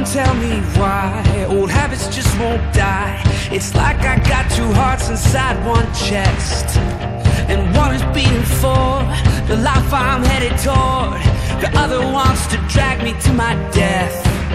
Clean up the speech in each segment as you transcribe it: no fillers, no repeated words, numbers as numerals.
tell me why old habits just won't die. It's like I got two hearts inside one chest, and one is beating for the life I'm headed toward. The other wants to drag me to my death.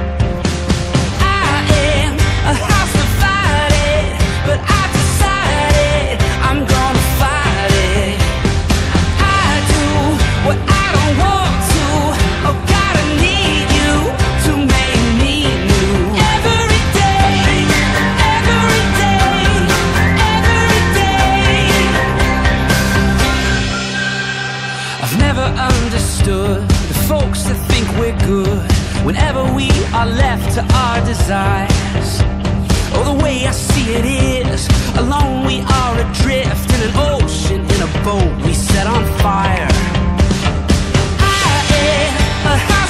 I am a house divided, but I decided I'm gonna fight it. I do what I don't want to. Oh God, I need you to make me new. Every day, every day, every day. I've never understood the folks that think we're good whenever we are left to our desires. Oh, the way I see it is, alone we are adrift in an ocean, in a boat we set on fire. I am a